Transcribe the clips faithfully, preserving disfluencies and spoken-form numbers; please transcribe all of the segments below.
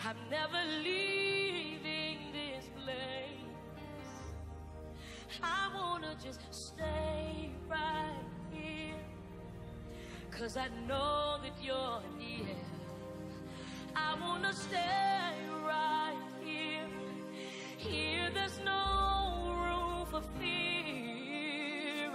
I'm never leaving this place. I wanna just stay right here, 'cause I know that you're near. I wanna stay right here. Here there's no room for fear.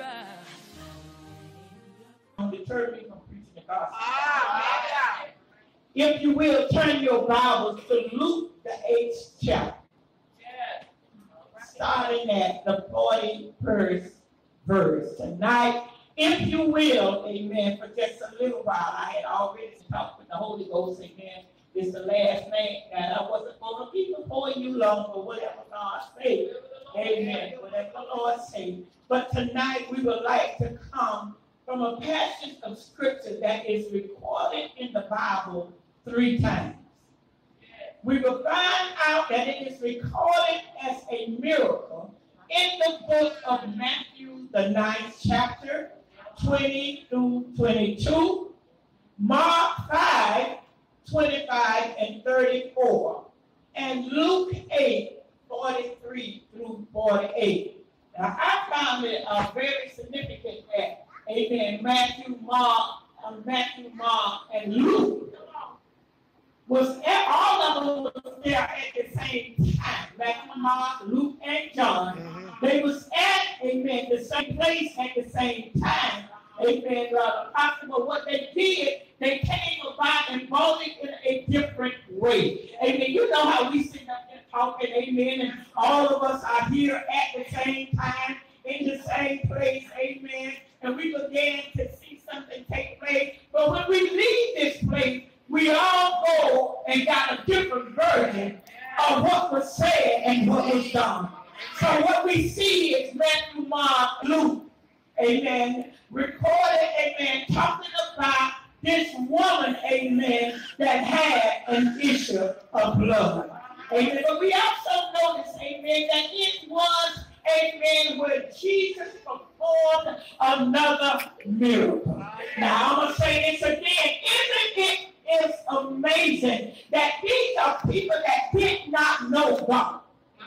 Don't deter me from preaching the gospel. Ah, if you will, turn your Bibles to Luke, the eighth chapter. Yeah. Starting at the forty-first verse. Tonight, if you will, amen, for just a little while, I had already talked with the Holy Ghost, amen. It's the last name, and I wasn't going to be before you long for whatever God said. Amen. Whatever the Lord said. But tonight we would like to come from a passage of scripture that is recorded in the Bible three times. We will find out that it is recorded as a miracle in the book of Matthew, the ninth chapter, twenty through twenty-two, Mark five, twenty-five and thirty-four, and Luke eight, forty-three through forty-eight. Now, I found it uh, very significant that, amen, Matthew, Mark, uh, Matthew, Mark, and Luke was at, all of them was there at the same time. Matthew, Mark, Luke, and John. Mm-hmm. They was at, amen, the same place at the same time. Amen, brother. Possible what they did, they came about and brought it in a different way. Amen. You know how we sit up there talking, amen, and all of us are here at the same time, in the same place, amen, and we began to see something take place. But when we leave this place, we all go and got a different version of what was said and what was done. So what we see is Matthew, Mark, Luke, amen, recorded, amen, talking about this woman, amen, that had an issue of blood. Amen. But we also notice, amen, that it was, amen, where Jesus performed another miracle. Now, I'm going to say this again. Isn't it is amazing that these are people that did not know God?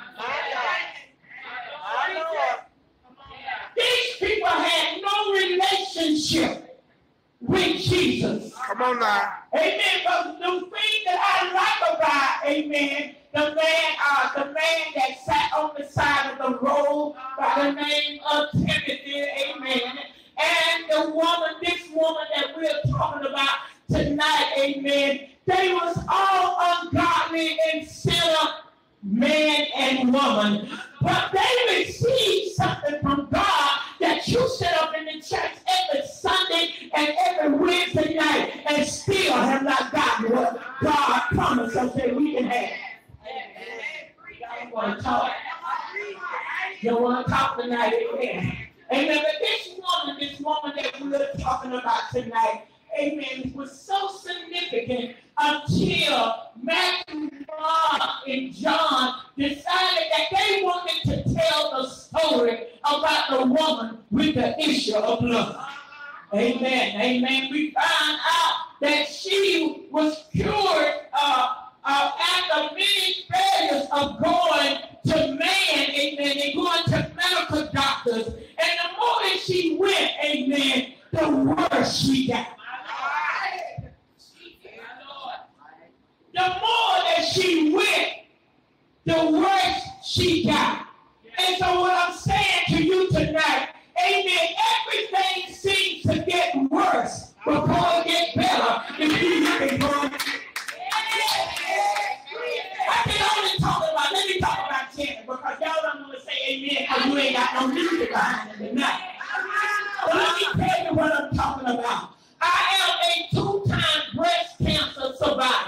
These people had no relationship with Jesus. Come on now. Amen. But the thing that I like about, amen, the man, uh, the man that sat on the side of the road by the name of Timothy, amen, and the woman, this woman that we're talking about tonight, amen, they was all ungodly and sinner, man and woman. But they received something from God that you sit up in the church every Sunday and every Wednesday night and still have not gotten what God promised us that we can have. Y'all want to talk? You want to talk tonight, amen. Amen. But this woman, this woman that we're talking about tonight, amen, was so significant until Matthew, Mark, and John decided that they wanted to tell the story about the woman with the issue of blood. Amen. Amen. We found out that she was cured uh, uh, after many failures of going to man, amen, and going to medical doctors. And the more that she went, amen, the worse she got. The more that she went, the worse she got. And so what I'm saying to you tonight, amen, everything seems to get worse before it gets better if you look at God. I can only talk about, let me talk about Janet, because y'all don't want to say amen because you ain't got no music behind it tonight. But let me tell you what I'm talking about. I am a two-time breast cancer survivor.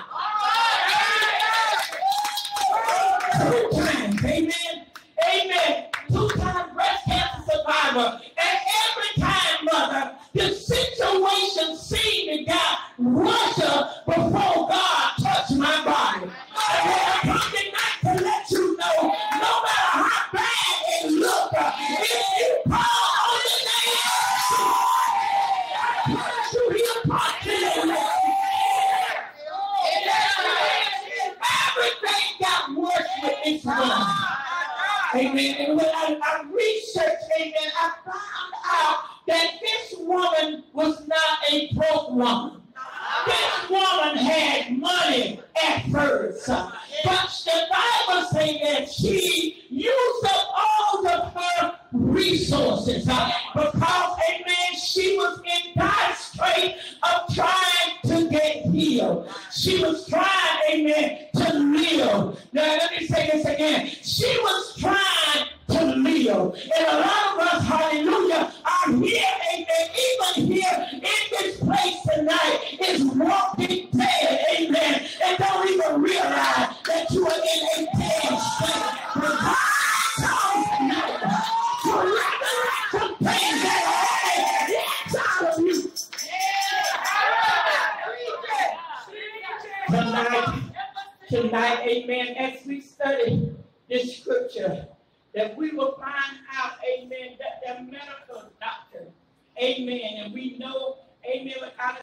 Two times, amen, amen, two-time breast cancer survivor. And every time, mother, the situation seemed to get worse before God touched my body. I want to come tonight to let you know, no matter how bad it looks, if you it's one. Amen. And when I, I researched, amen, I found out that this woman was not a broke woman. This woman had money at first. But the Bible says that she used up all of her resources. Because, amen, she was in God's strait of trying to get healed. She was trying, amen, to live. Now, let me say this again. She was trying to live. And a lot of us, hallelujah, are here, amen, even here in this place tonight is walking dead, amen, and don't even realize that you are in a dead state. But God tonight to resurrect some things that are out of you. Tonight, tonight, amen, as we study this scripture, that we will find out, amen, that they're medical doctor, amen, and we know, amen, without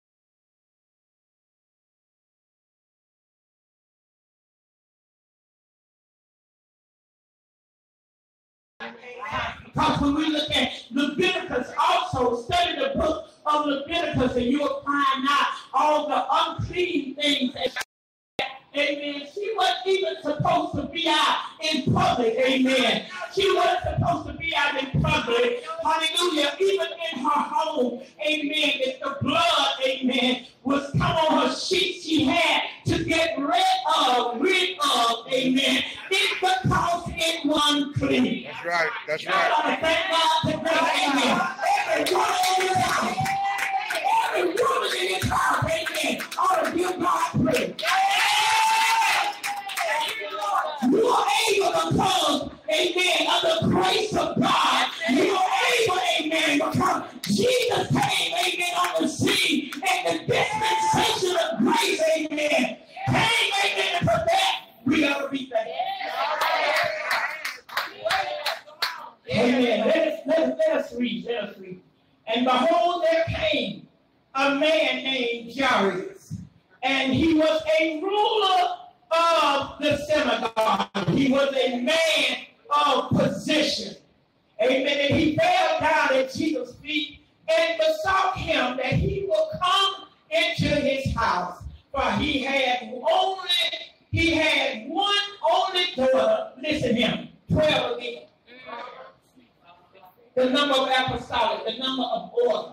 because when we look at Leviticus, also study the book of Leviticus, and you will find out all the unclean things. Amen. She wasn't even supposed to be out in public. Amen. She wasn't supposed to be out in public. Hallelujah. Even in her home. Amen. If the blood, amen, was come on her sheet, she had to get rid of, rid of, amen. It's because it wasn't clean. That's right. That's I want right. to thank God today. Amen. Every woman in this house, every woman in this house, amen, ought to give God praise. You are able because, amen, of the grace of God. You are able, amen, because Jesus came, amen, on the scene, and the dispensation of grace, amen, came, amen, and for that, we ought to be thankful. Amen. Let us, let, us, let us read, let us read. And behold, there came a man named Jairus, and he was a ruler of the synagogue. He was a man of position. Amen. And he fell down at Jesus' feet and besought him that he would come into his house. For he had only, he had one only daughter. Listen to him. Twelve again. The number of apostolic, the number of order.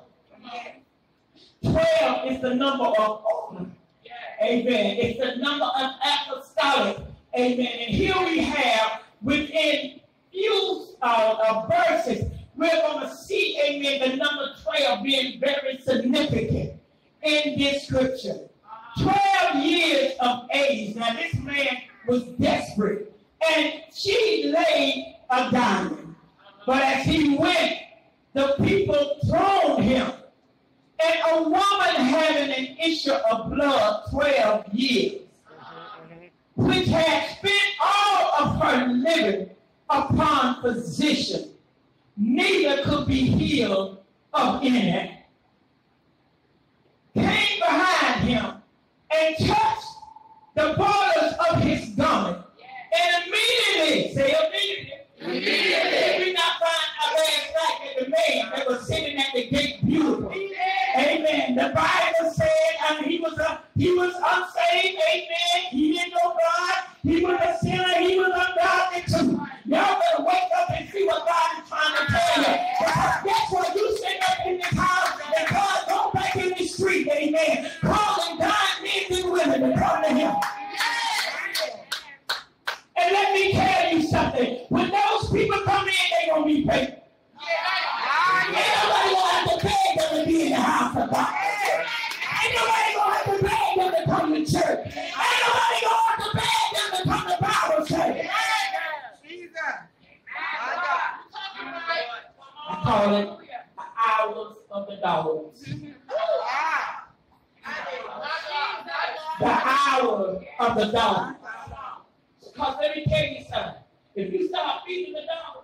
Twelve is the number of order. Amen. It's the number of apostolic. Amen. And here we have within few uh, uh, verses, we're going to see, amen, the number twelve being very significant in this scripture. twelve years of age. Now, this man was desperate. And she laid a diamond. But as he went, the people thrown him. And a woman having an issue of blood twelve years, which had spent all of her living upon physician, neither could be healed of any, came behind him and touched the borders of his garment. And immediately, say immediately, immediately, we not find our last night that the man that was sitting at the gate beautiful. Amen. The Bible said um, he was a he was unsaved. Amen. He didn't know God. He was a sinner. He was ungodly too. Y'all better wake up and see what God is trying to tell you. Because that's why you sit up in this house and God go back in the street. Amen. Calling dying men and women to come to him. And let me tell you something. When those people come in, they're going to be paid. Ain't nobody going to have to beg them to be in the house of God. Ain't nobody going to have to beg them to come to church. Ain't nobody going to have to beg them to come to Bible study. I call it the hours of the dogs. The hour of the dog. Because let me tell you something. If you start feeding the dog,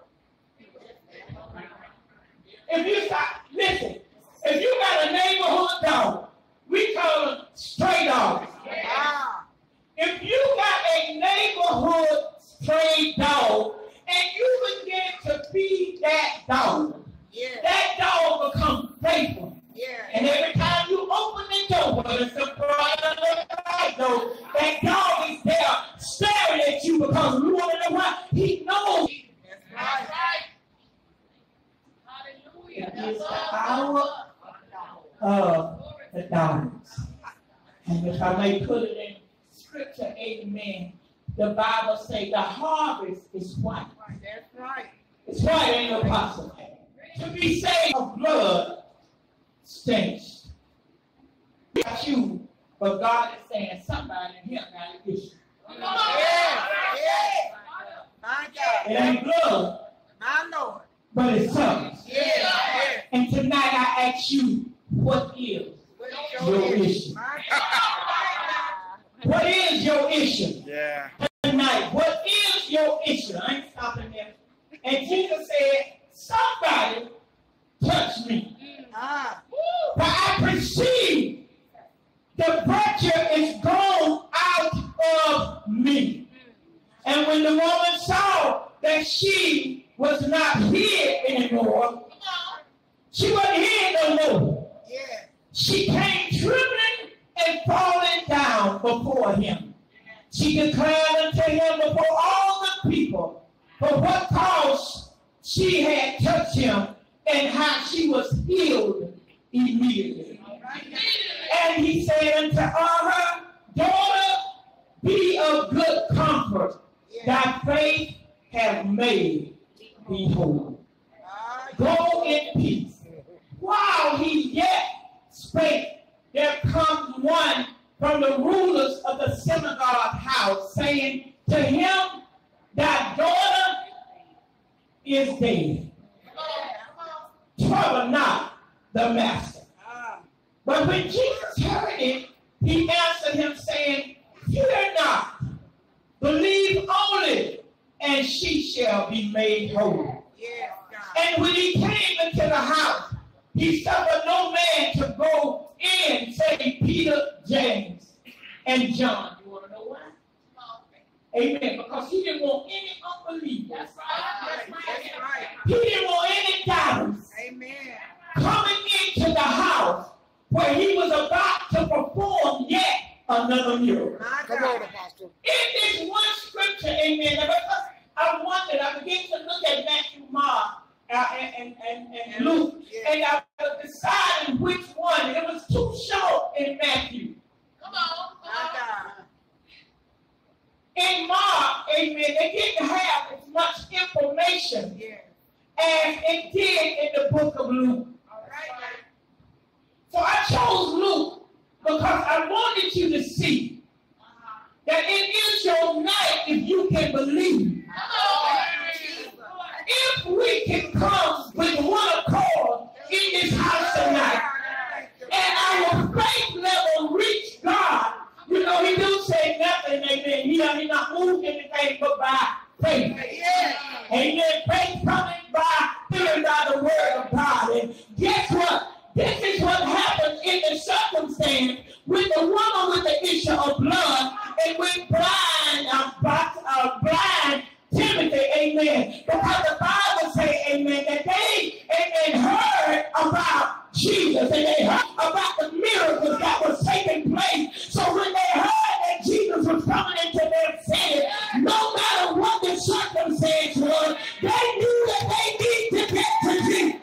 if you start, listen, if you got a neighborhood dog, we call them stray dogs. If you got a neighborhood stray dog, and you begin to feed that dog. Yeah. That dog becomes faithful. Yeah. And every time you open the door, whether it's the front or the back door, that dog is there staring at you because you want to know why. He knows. That's right. Hallelujah. It is the hour of the dogs. And if I may put it in scripture, amen, the Bible says the harvest is white. That's right. It's white, ain't no possible. To be saved of blood stinks. Not you, but God is saying somebody in here got an issue. Yeah, yeah. It ain't blood, I know it, but it's tongues. Yeah. And tonight I ask you, what is your issue? What is your issue? Yeah. Tonight, what is your issue? I ain't stopping there. And Jesus said, somebody touch me. Ah. But I perceive the virtue is gone out of me. And when the woman saw that she was not here anymore, she wasn't here no more. Yeah. She came trembling and falling down before him. She declared unto him before all the people for what cause she had touched him and how she was healed immediately. And he said unto her, daughter, be of good comfort. Thy faith hath made thee whole. Go in peace. While he yet spake, there comes one from the rulers of the synagogue house, saying to him, thy daughter is dead. Trouble not the master. But when Jesus heard it, he answered him, saying, fear not, believe only, and she shall be made whole. And when he came into the house, he suffered no man to go in, save Peter, James, and John. You want to know why? Amen. Because he didn't want any unbelief. That's right. That's right. He didn't want any doubters. Amen. Coming into the house where he was about to perform yet another miracle. Come on, Apostle. In this one scripture, amen. Because I wondered, I began to look at Matthew, Mark, uh, and, and, and, and Luke, yeah. And I was deciding which one. It was too short in Matthew. Come on, come on. In Mark, amen, they didn't have as much information yeah. as it did in the book of Luke. All right. So I chose Luke because I wanted you to see uh-huh. that it is your night if you can believe. Uh-huh. If we can come with one accord in this house tonight, and our faith level reach God, you know, he do say nothing, amen. He, he not moved anything but by faith. Yeah. Amen. Faith coming by, hearing by the word of God. And guess what? This is what happened in the circumstance with the woman with the issue of blood and with blind, uh, uh, blind Timothy, amen. Because the Bible says, amen, that they, amen, heard about Jesus and they heard about the miracles that was taking place. So when they heard that Jesus was coming into their city, no matter what the circumstance was, they knew that they need to get to Jesus.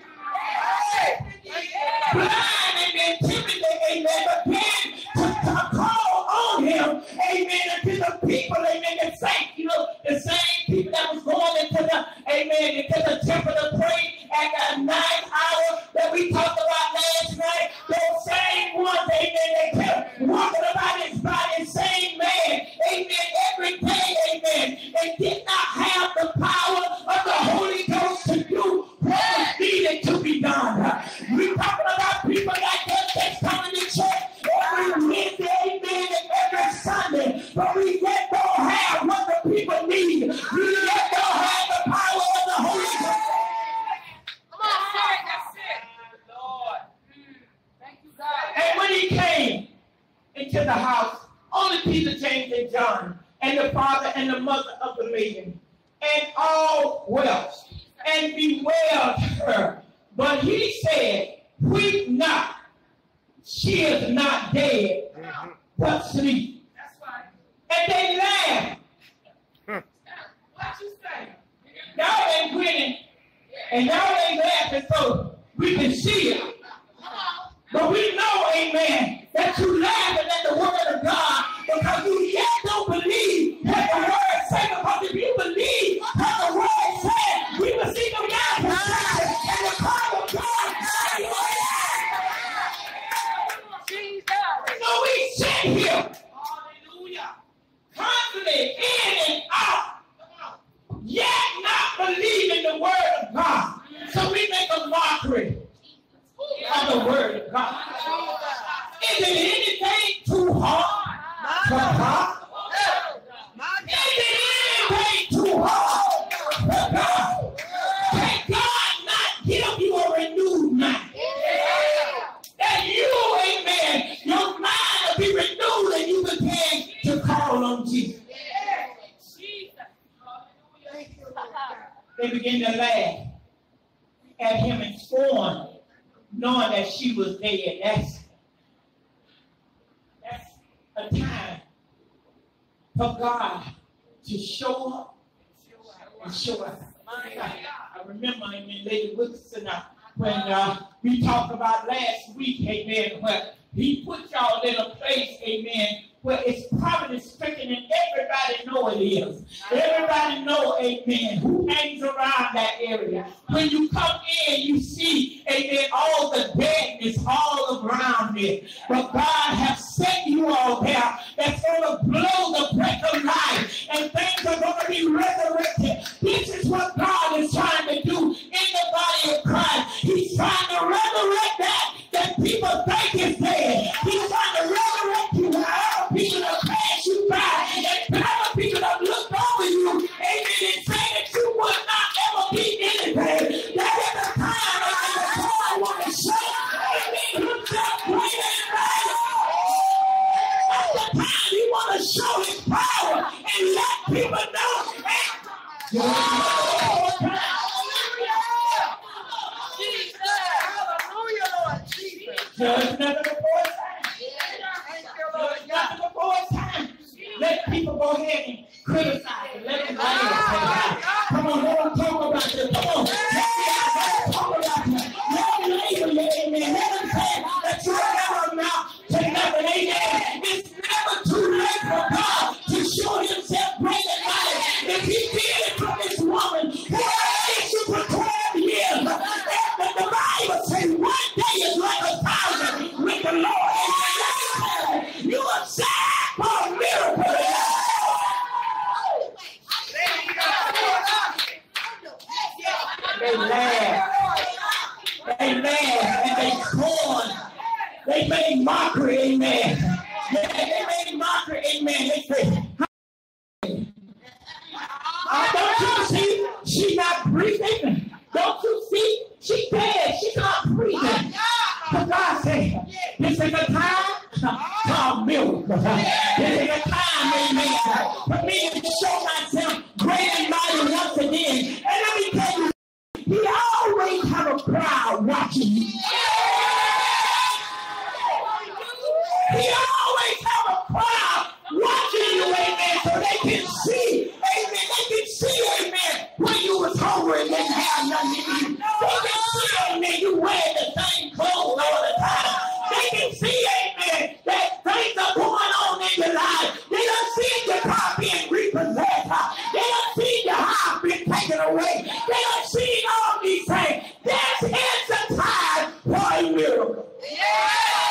Blind, amen, Timothy, amen, began to, to call on him, amen, and to the people, amen, the saints, you know, the same people that was going into the, amen, into the temple to pray at the ninth hour that we talked about last night, those same ones, amen, they kept walking about his body, same man, amen, every day, amen, they did not have the power of the Holy Ghost to do what was needed to be done. We're talking about people like us that's coming to church every Wednesday, amen, and every Sunday, but we yet don't have what the people need. We yet don't have the power of the Holy Ghost. Come on, sorry, that's it. Lord. Thank you, God. And when he came into the house, only Peter, James, and John and the father and the mother of the maiden, and all wealth, and bewailed her. But he said, weep not, she is not dead, but sleep. That's right. And they laughed. What you say? Y'all ain't grinning, and y'all ain't laughing so we can see it. But we know, amen, that you laughing at the word of God because you yet don't believe what the word says. Because if you believe what the word says, we will see the manifestation and the power of God. So we sit here, hallelujah, constantly in and out, yet not believing the word of God. So we make a mockery of the word of God. Is it anything too hard for God? Is it anything too hard for God? Can God not give you a renewed mind? That you, amen, your mind will be renewed and you begin to call on Jesus. They begin to laugh at him in scorn, knowing that she was dead. That's, that's a time for God to show up and show up. I, I remember, amen, Lady Wilson, uh, when uh, we talked about last week, amen, where he put y'all in a place, amen, where it's providence stricken and everybody know it is. Everybody know, amen, who hangs around that area. When you come in, you see, amen, all the deadness all around it. But God has set you all there that's going to blow the breath of life and things are going to be resurrected. This is what God is trying to do in the body of Christ. He's trying to resurrect that that people think is dead. He's trying to resurrect you out. People that pass you by and other people that looked over you, amen, and say that you would not ever be anything. That is the time I want to show, amen, himself great and mighty. That's the time he want to show his power and let people know. Judge nothing before it's time. Judge nothing before it's time. Let people go ahead and criticize it. Let them laugh. Come on, let them talk about it. Come on. Let them talk about it. Let them label you, amen. Let them say that you're never amount to nothing, amen. It's never too late for God to show himself great and mighty. If he did it from this woman, why did you for twelve years? And the Bible says one day is like a thousand with the Lord. You are sad for a miracle. They laugh. They laugh and they scorn. They made mockery, amen. They, they made mockery, amen. They say, uh, don't you see? She's not breathing. Don't you see? She's dead. She's not breathing. But God said, this is a time for miracles. This is a time, amen, for me to show myself great and mighty once again. And let me tell you, he always have a crowd watching you. He always have a crowd watching you, amen, so they can see, amen, they can see, amen, when you was hungry and didn't have nothing to eat. They can see, amen, you wear the same clothes all the time. They can see, amen, that things are going on in your life. They don't see your car being repossessed. They don't see your house being taken away. They don't see all these things. This is the time for a miracle. Yeah.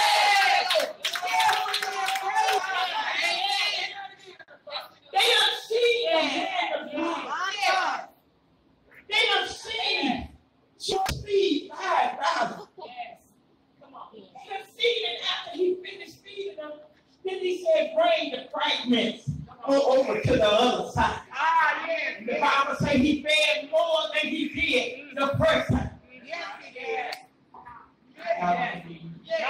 They don't see the hand of God. They don't see just feed five thousand. Yes. Come on. They don't see that after he finished feeding them, then he said, bring the fragments over to the other side. Ah, yes. The Bible says he fed more than he did the first time. Yes, he did. Yes.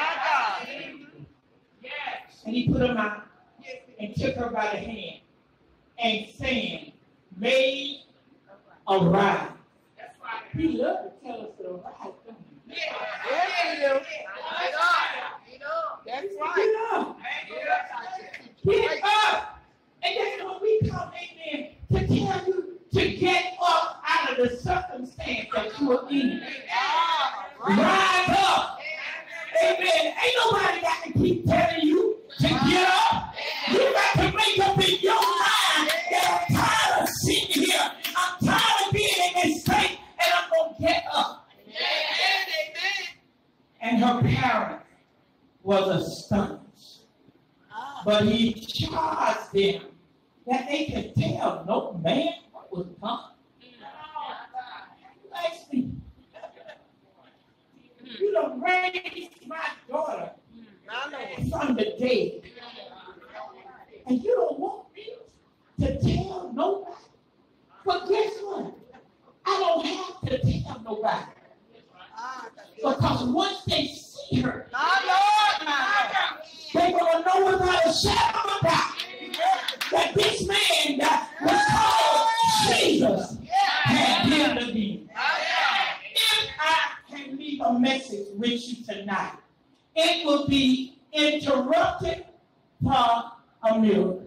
Yes. And he put them out and took her by the hand and saying, made arise. He loved to tell us to arise. Yeah, yeah, he do. That's right. Get up. And that's what we come, amen, to tell you to get up out of the circumstance that you are in. Rise up. Amen. Ain't nobody got to keep telling you to get up. You got to make up in your mind that I'm tired of sitting here. I'm tired of being in this state, and I'm going to get up. And her parents was astonished. But he charged them that they could tell no man what was coming. You ask me, you done raised my daughter from the dead. And you don't want me to tell nobody. But guess what? I don't have to tell nobody. Because once they see her, they're going to know without a shadow of a doubt that this man that was called Jesus had him to be. If I can leave a message with you tonight, it will be interrupted for a miracle.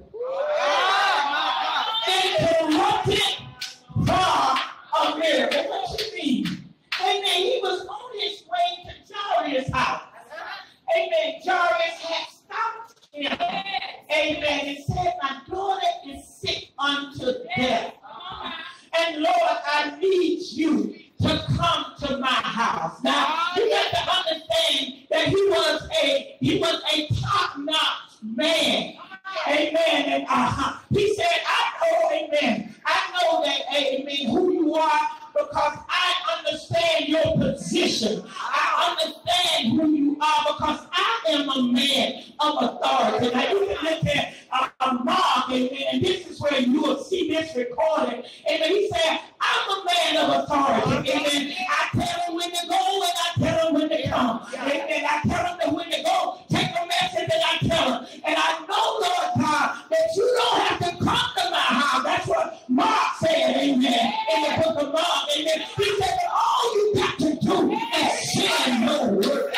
Interrupted for a miracle. What you mean? Amen. He was on his way to Jairus' house. Amen. Jairus had stopped him. Amen. And said, my daughter is sick unto death. And Lord, I need you to come to my house. Now, you got to understand that he was a he was a top-notch man. Amen. And uh, he said, I know, amen. I know that, amen, who you are, because I understand your position. I understand who you are because I am a man of authority. Now you can look at uh, uh, Mark, amen, and this is where you will see this recorded. Amen. He said, I'm a man of authority. Amen. I tell him when to go and I tell him when to come. Amen. I tell him that when to go, take a message and I tell him. And I know, Lord God, that you don't have to come to my house. That's what Mark said, amen, in the book of Mark. Amen. He said that all you got to do is send your word.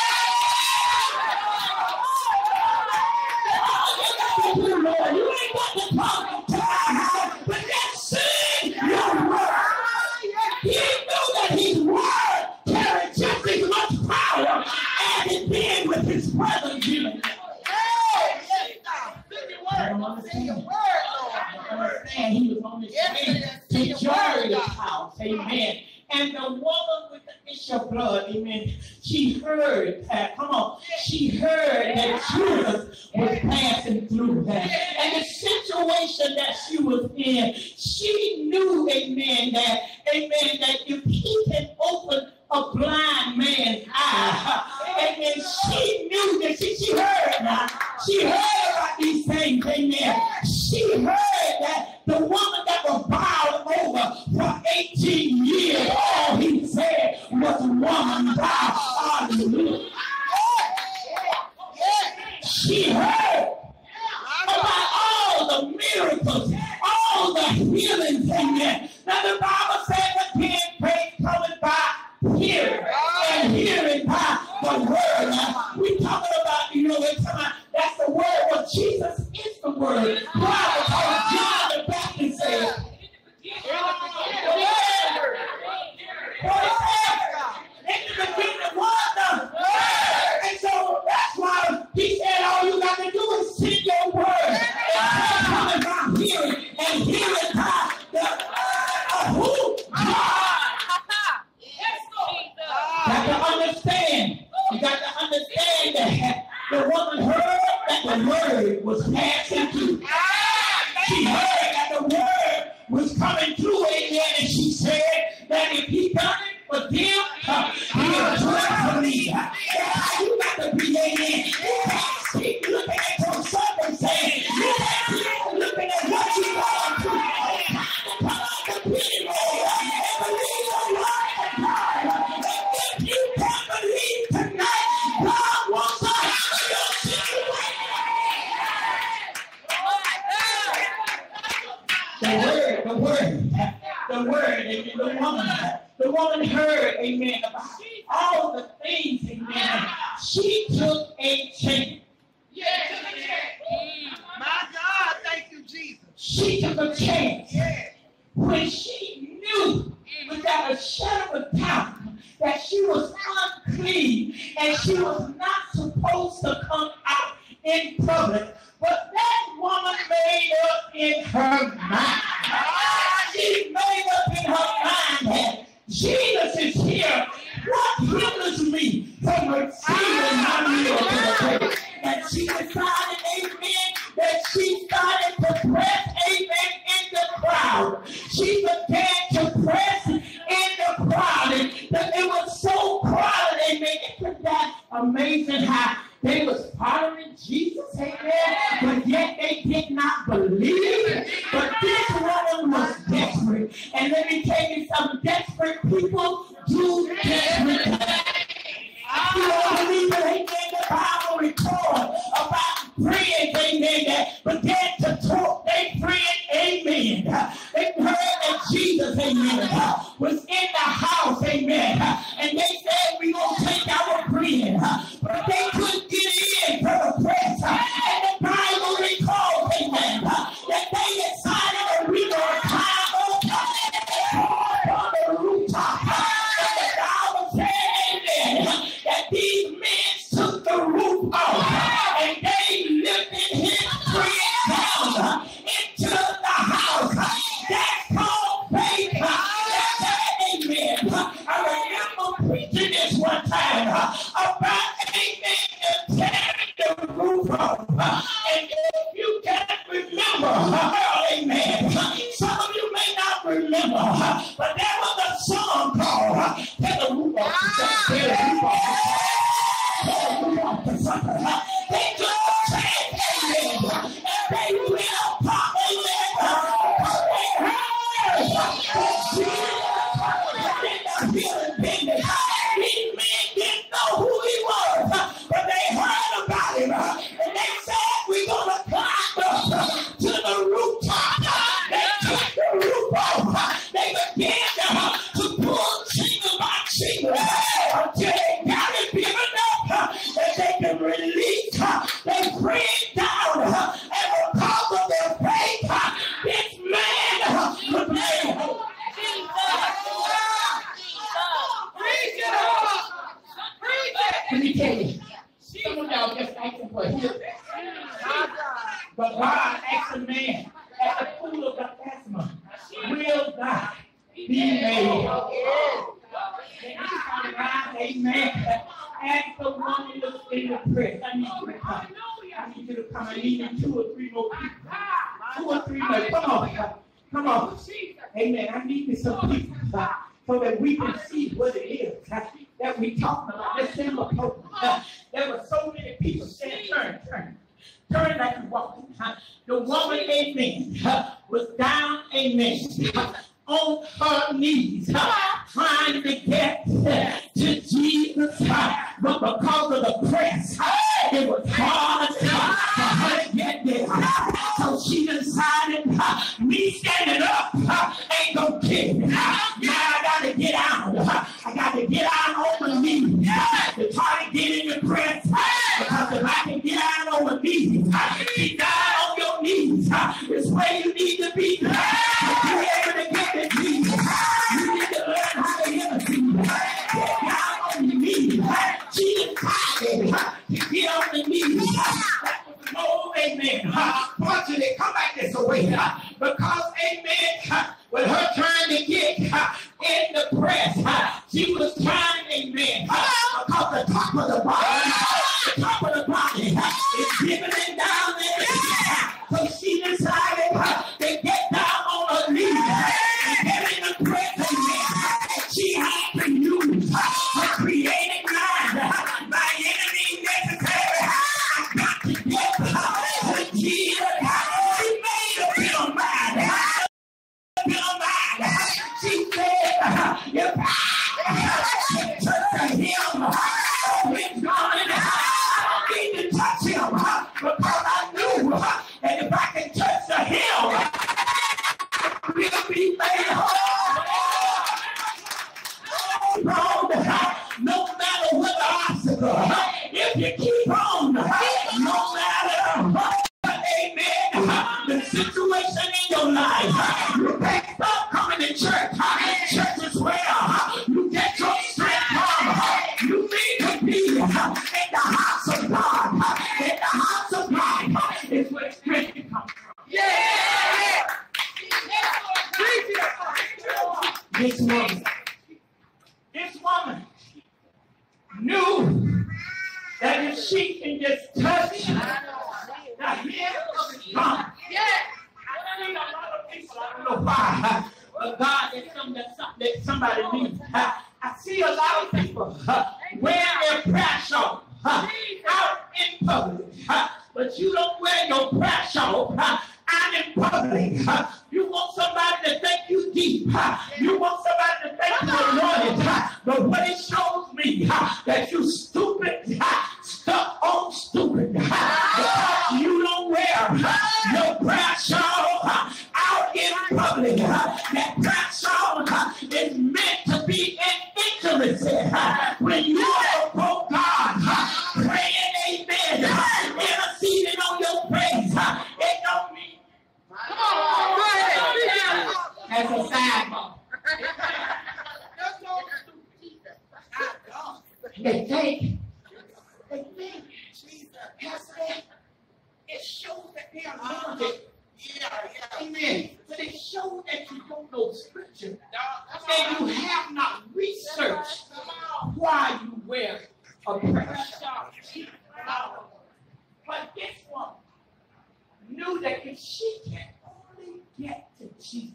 All you got to do, Lord, you ain't got to come to our house, but just send your word. He knew that his word carried just as much power as it did with his presence given. I don't understand. I don't understand. He was on his way to Jairus' house. Amen. And the woman with the issue of blood, amen, she heard that. Come on. She heard that Jesus was passing through that. And the situation that she was in, she knew, amen, that, amen, that if he can open a blind man's eye, amen, she knew that she, she heard now. She heard about these things, amen. She heard that the woman that was bowed over for eighteen years, all he said was, woman, bow. Hallelujah. She heard about all the miracles, all the healings, amen. Now the Bible says again, faith cometh by hearing, and hearing by the word. Now, we talking about, you know, we're talking about, that's the word. Well, Jesus is the word. Why? Because John the Baptist said, in the beginning was the word. And so that's why he said, all you got to do is send your word. And coming by hearing, and hearing by the uh, who? God. Got to understand. You got to understand that the woman heard that the word was passing through. She heard that the word was coming through, amen, and she said that if he done it for them, uh, he'll do it for me. That's how you got to be, amen. You can't keep looking at your circumstance. You can't keep looking at what you're going through. It's time to come out the pit and believe the word of God. If you can't believe tonight, God wants to handle your situation. The word, the word, the word, and the woman, the woman heard, amen, about all the things, amen. She took a chance. Yeah, my God, thank you, Jesus. She took a chance. Yeah. When she knew without a shadow of doubt that she was unclean and she was not supposed to come out in public, but that woman made up in her mind. She made up in her mind that Jesus is here. What hinders me from receiving my meal to the table? And she decided, amen, that she started to press, amen, in the crowd. She began to press in the crowd. And it was so crowded, amen. Isn't that amazing how they was following Jesus, amen, but yet they did not believe. But this woman was desperate. And let me tell you something, desperate people do desperate things. You don't believe it, amen, the Bible records about friends, amen, that began to talk their friend, amen. They heard that Jesus, amen, was in the house, amen, and they said, we going to take our friend, but they couldn't get in for the press, and the Bible records, amen, that they decided that we going to climb up on the rooftop, and the Bible said, amen, that these men took the roof off, and they lifted his friend down into the house. That's called faith. Amen. I remember preaching this one time about, amen, tearing the roof off. And if you can't remember, amen, some of you may not remember, but there was a song called Tear the Roof Off. Tear the Roof Off. Tear the Roof Off to something. They took a chance, amen, and they went up, amen. They heard Jesus. These men didn't know who he was, but they heard about him, and they said, we're going to climb up to the rooftop. They took the roof off. They began to pull single by single until they got it big enough that they can release their friend down. And because of their faith, this man was made. Let me tell you, some of y'all just asking for healing. But God asked a man at the pool of Bethesda, will God be made? Amen. As the woman was in the press, I need you to come. I need you to come. I need two or three more people. Two or three more. Come on. Come on. Amen. I need some people so that we can see what it is that we talking about. This similar program. Uh, there were so many people saying, turn, turn. Turn like you walking. Uh, the woman, amen, uh, was down, amen, uh, on her knees, uh, trying to get uh, to Jesus. Uh, but because of the press, uh, it was hard uh, for her to get there. Uh, so she decided, uh, me standing up uh, ain't gonna kill me. Uh, now I gotta get out. Uh, I gotta get out on my knees uh, to try to get in the press. Uh, because if I can get out on my knees, uh, get down on your knees. Uh, it's where you need to be. Uh, if you're able to get to Jesus, uh, you need to learn how to hear Jesus. Uh, get down on your knees. Uh, Jesus taught uh, to get on the knees. Uh, that was the old amen. Uh, fortunately, come back this way. Uh, because, amen, uh, with her trying to get uh, in the press, uh, she was trying, amen, uh, because the top of the body, the top of the body uh, is giving it down there. Uh, so she decided uh, to get down on her knees uh, and get in the press, amen. She had to use uh, her creative mind. Uh, my enemy necessary. Uh, I got to get uh, to Jesus. Uh, she made a little mind. Uh, She said, if I turn to him, it's gonna situation in your life. You can't stop coming to church. Church is where you get your strength from. You need to be in the house of God. In the house of God is where strength comes from. Yeah! This woman, this woman knew that if she can just touch the hem of his garment. Yeah. I see a lot of people, I don't know why, but God is something that, that somebody needs. I see a lot of people wear their prayer shawl out in public, but you don't wear your prayer shawl out in public. You want somebody to think you deep. You want somebody to think you anointed. But what it shows me that you stupid, stuck on stupid. Because you don't wear your prayer shawl out in public. That prayer shawl is meant to be in intimacy. When you are before God, praying amen, interceding on your praise, it don't mean. Come on, go ahead. As a sidebar. They think, they think, it shows that they are anointed. Yeah, yeah. Amen. But it shows that you don't know scripture. And you have not researched why you wear a prayer shawl. But this one knew that if she can only get to Jesus,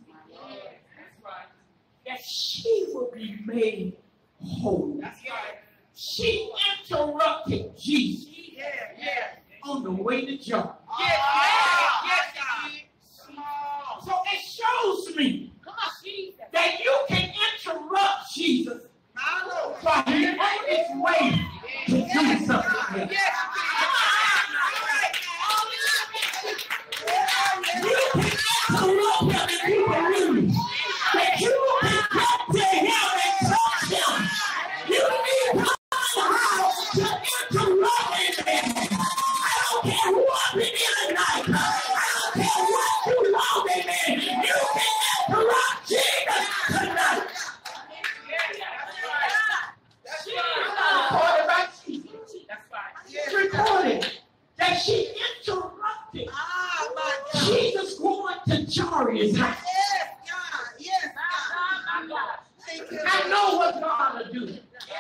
that she will be made whole. That's right. She interrupted Jesus yeah, yeah. on the way to John. Yeah, yeah, yeah. So it shows me that you can interrupt Jesus while he's on his way to do something. You can interrupt him if you believe that you can come to him and touch him. You need to how to interrupt him. I don't care who I've been in tonight. I don't care what you love him in. You can interrupt Jesus tonight. Recorded by Jesus. It's recorded that she interrupted Jesus going to Jairus' house. I know what God will do.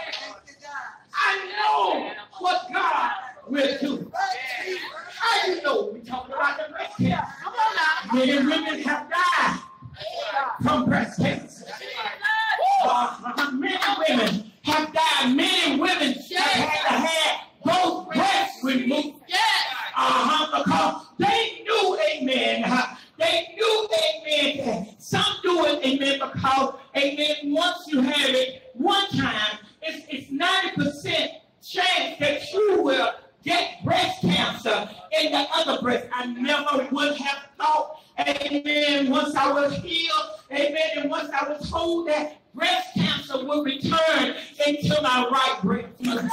I know what God will do. How do you know? We talking about the breast cancer. Many women have died from breast cancer. Uh, many women have died. Many women have had to have both breasts removed. Uh-huh, because they knew, amen. Uh, they knew, amen. Some do it, amen, because, amen, once you have it one time, it's, it's ninety percent chance that you will get breast cancer in the other breast. I never would have thought, amen, once I was healed, amen, and once I was told that breast cancer will return into my right breast.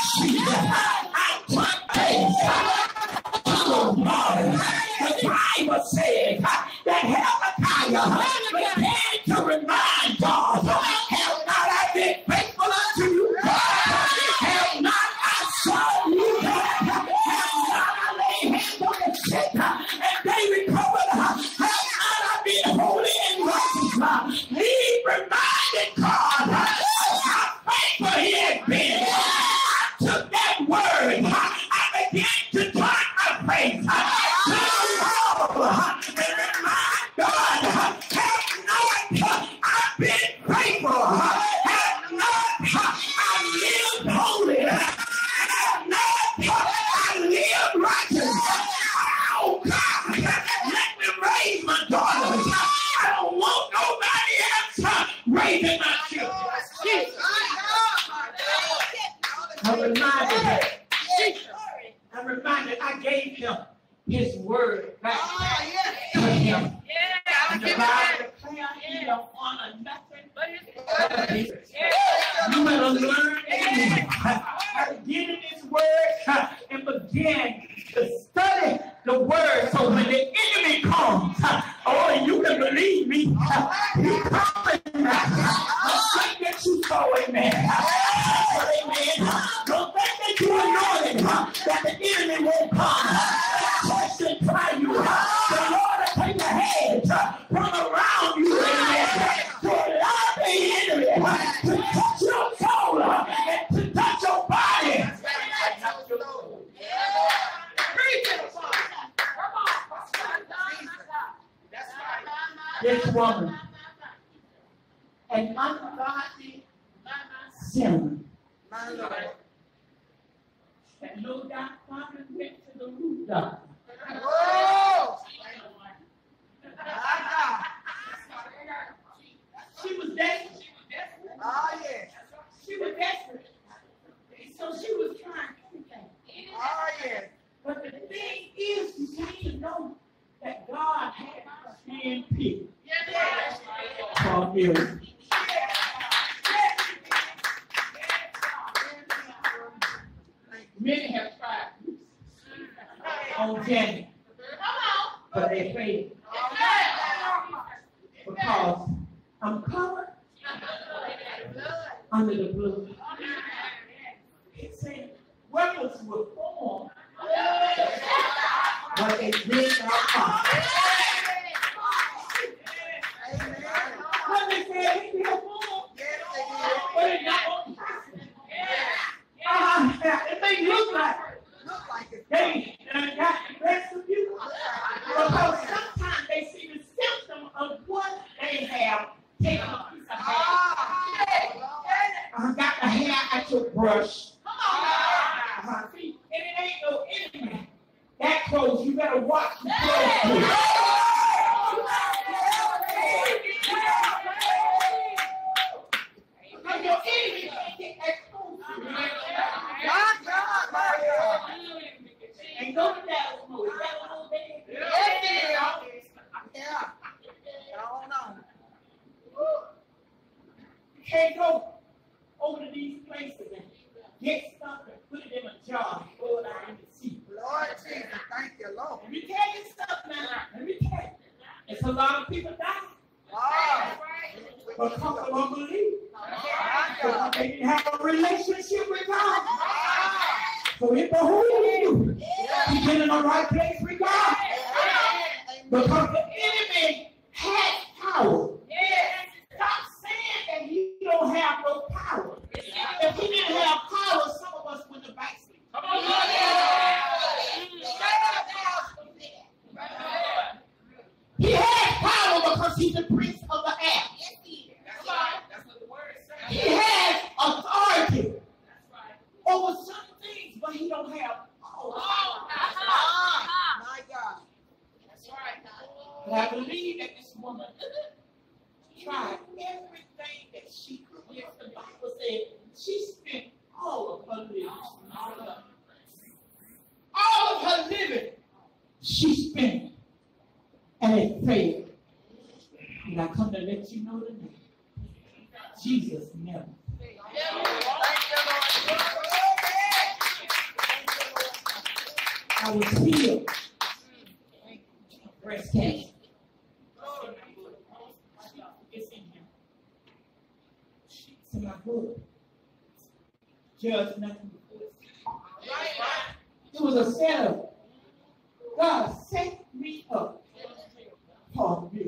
I took faith to the Lord. The Bible said that Hezekiah began to remind God, have not I been faithful unto you? Have not I sought you? Have not I laid hands on the sick and they recovered? Have not I been holy and righteous? He reminded God how faithful he had been. I took that word. I began to turn my face to the Lord and remind God, have not I been faithful? Have not I lived holy? Have not I lived righteous? Oh God, let me raise my daughters. I don't want nobody else raising my children. I'm reminded, I'm reminded I gave him his word back to him. And the Bible declares he don't honor nothing but his word. You better learn how to get in his word and begin to study the word so when the enemy comes, leave me. He's coming back. Don't think that you saw it, man. Amen. Don't think that you anointed that the enemy won't come. Question try you. The Lord will take a hedge from around you, amen, to allow the enemy to touch your soul and to touch your body. This woman, an ungodly sinner, and no doubt probably went to the root doctor. Whoa! She was desperate. Oh, yeah. She was desperate. So she was trying everything. Oh, yeah. But the thing is, you have to know that God had her hand picked for a miracle. Many have tried on Janet, but they failed. Because I'm covered under the blood. It said weapons were formed, but they did not come. What they said, they did form, but it not on uh, it may look like they uh, got the best of you, because sometimes they see the symptom of what they have taken a piece of hair. I got the hair at your brush. Uh, see, and it ain't no enemy. That close, you better watch the clothes. Because your enemy can't get that close to you. My God, my God. And go to that mode. Is that one there? Yeah. I don't know. You can't go over to these places and get stuff and put it in a jar and throw it out in the sea. Lord Jesus, thank you, Lord. Let me tell you something now. Let me tell you. It's a lot of people dying Oh. because of unbelief. My Because God. they didn't have a relationship with God. So it behooves you to get in the right place with God. Because the enemy has power. Stop saying that he don't have no power. If he didn't have power, some of us wouldn't have backslid. He has power because he's the prince of the air. He has authority over some things, but he don't have power. My God. But I believe that this woman tried everything that she could. Yes, the Bible said she spent all of her living. All of her living, she spent, and it failed. And I come to let you know today, Jesus never. Thank you, Lord. I was healed. Breast cancer. It's in him. It's in my book. Judge nothing before it's It was a setup. God set me up for this.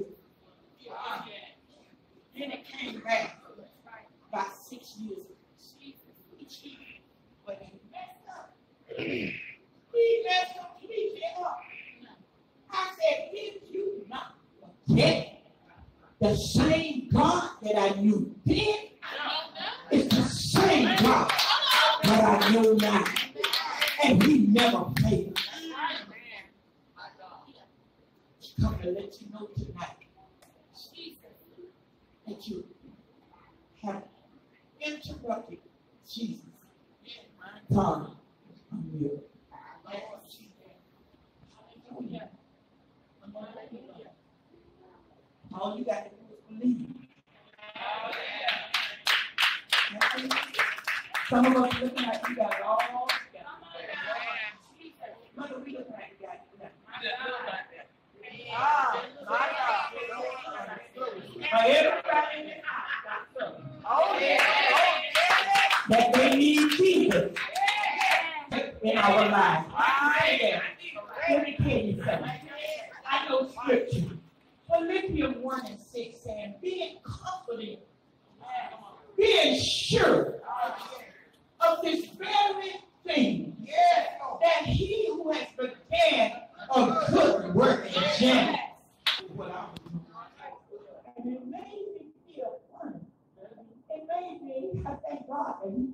Then it came back about six years ago. But he messed up. He messed up. He messed up. I said, did you not forget the same God that I knew then is the same God that I know now? And he never failed. Come to let you know tonight that you have interrupted Jesus. God, I'm here. All you got to do is believe. Some of us looking like you got it all together. Mother, we looking like you got it together. Ah, my God. life. Let me tell you something. I know scripture. Philippians one and six saying, being confident, being sure of this very thing, that he who has began a good work in James. And it made me feel funny. It made me, I thank God that he